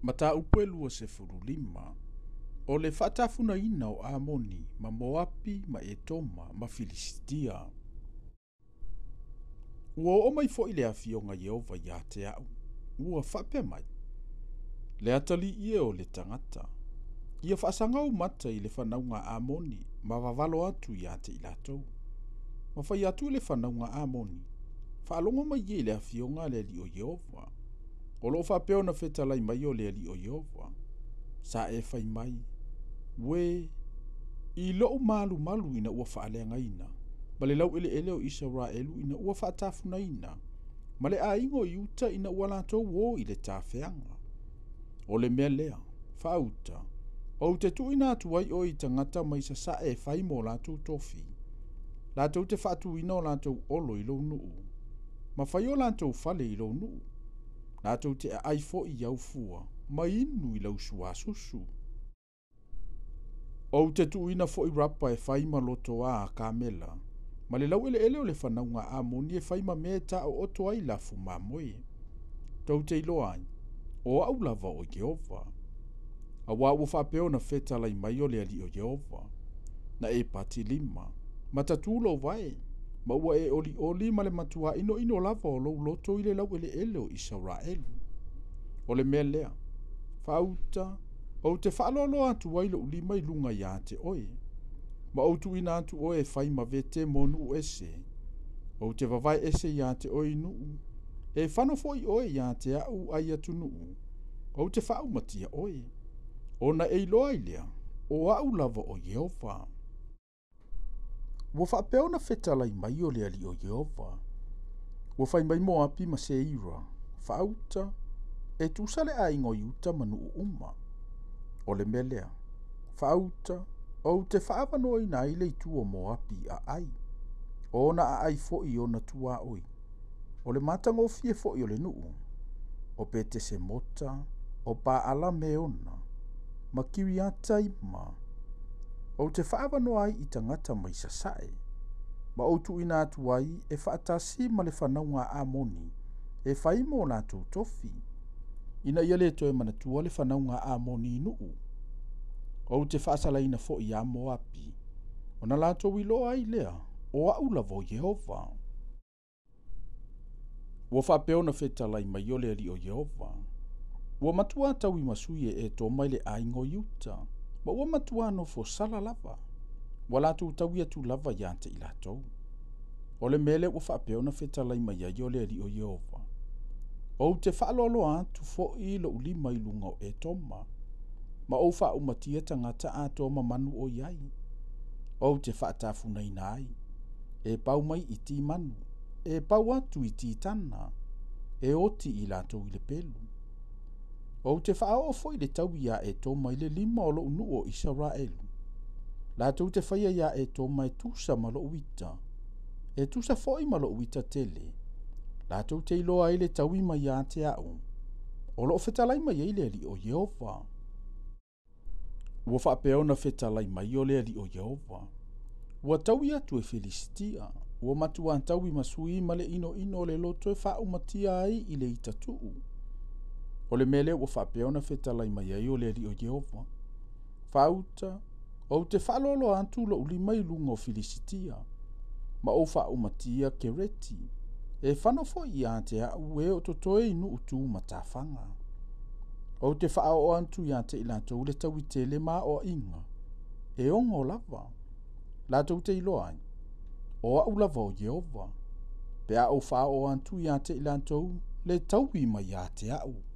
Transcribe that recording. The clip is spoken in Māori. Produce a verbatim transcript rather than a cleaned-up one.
Mata upe lua se furu lima. O le fatafuna ina o Amoni, ma Moapi, ma Etoma, ma Filistia. Ua o mai fo i le afionga Yehova ia te au. Ua fape mai. Le atali ia o le tangata. Ia faasangau mata i le whanaunga Amoni, ma vavalo atu ia te ilatou. Ma whai atu le whanaunga Amoni. Whaalonga mai ia le afionga le li o Yehova. O lo whapeo na whetalai mai o le li o Yehova. Sa e whai mai. We, i loo malu malu ina ua whaalea ina. Ma le lau ele ele o Israelu ina ua whaatafuna ina. Ma le a ingo i uta ina ua latou o i le tawhianga. O le mea lea, whauta. O te tuina atu ai o i tangata mai sa sa e whai mo latou tofi. Latou te whaatu ina o latou olo i lou nuu. Ma whai o latou whale i lou nuu. Latou te a aifo i au fua. Ma inu i lau sua susu. O te tuina fo i rapa e whai ma loto a kamela. Ma le lau ele ele o le whanaunga Amoni e whai ma mea ta o oto ai lafu ma moe. Tau te ilo ai. O au lava o Yehova. A wā ua whapeo na whetalai mai o le ali o Yehova. Na e pati lima. Ma tatulo vai. Ma ua e oli oli ma le matua ino ino lava o lou loto i le lau ele ele o Israelu. O le mea lea. Whauta. O te whaalolo atu wailo ulima i lunga ia te oe. Ma o tu ina atu oe e whai ma vete mo nuu ese. O te vavai ese ia te oe nuu. E whanofo i oe ia te au ai atu nuu. O te whau matia oe. O na e iloa ilea. O au lava o Yehova. Ua whapeo na whetalai mai o le ali o Yehova. Ua whai mai mo api ma se ira. Whauta. E tūsale a ingo i uta manu uma. O le melea. Whauta. O te whaavano i na ile i tua mo api a ai. O na a ai fo i o na tua oi. O le matango fie fo i o le nuu. O pete se mota. O pa ala me ona. Ma kiwi ata ima. O te whaavano ai i tangata mai sasae. Ma o tu ina atu ai e whaatasi ma le whanaunga Amoni. E whaimo na tu tofi. Ina ia le toe manatua le whanaunga Amoni nuu. O te whaasala ina fo i a Moapi. O na lato wilo ai lea. O au lavo Yehova. Ua whapeo na whetalai mai o le ali o Yehova. Ua matua tau i masui e tō mai le aingo iuta. Ma ua matua no fo sala lava. Ua lato tau ia tu lava ia te ilatou. O le mele ua whapeo na whetalai mai ai o le ali o Yehova. O te whaalolo atu fo i lo ulima i lunga o e toma. Ma o wha umatia tangata a toma manu o iai. O te whaatafuna ina ai. E pau mai i ti manu. E pau atu i ti tana. E oti i lato i le pelu. O te whaao fo i le tau ia e toma i le lima o lo unu o Israelu. Lato te whaia ia e toma e tusa ma lo uita. E tusa fo i ma lo uita tele. Lato te iloa i le tau i ma ia te au. O lo whetalai mai e le ali o Yehova. Ua whapeo na whetalai mai o le ali o Yehova. Ua tau ia tu e Filistia. Ua matua tau i masui ma le ino ino le loto e wha umatia ai i le itatuu. O le mele ua whapeo na whetalai mai ai o le ali o Yehova. Whauta. O te whalolo antu lo uli mai lunga o Filistia. Ma o wha umatia Kereti. E whanofo i a te au e o totoe inu utu matawhanga. O te wha o antu i a te ilatou le tau i tele ma o inga. E ongo lava. Latou te iloai. O au lava o Yehova. Pe a o wha o antu i a te ilatou le tau i mai a te au.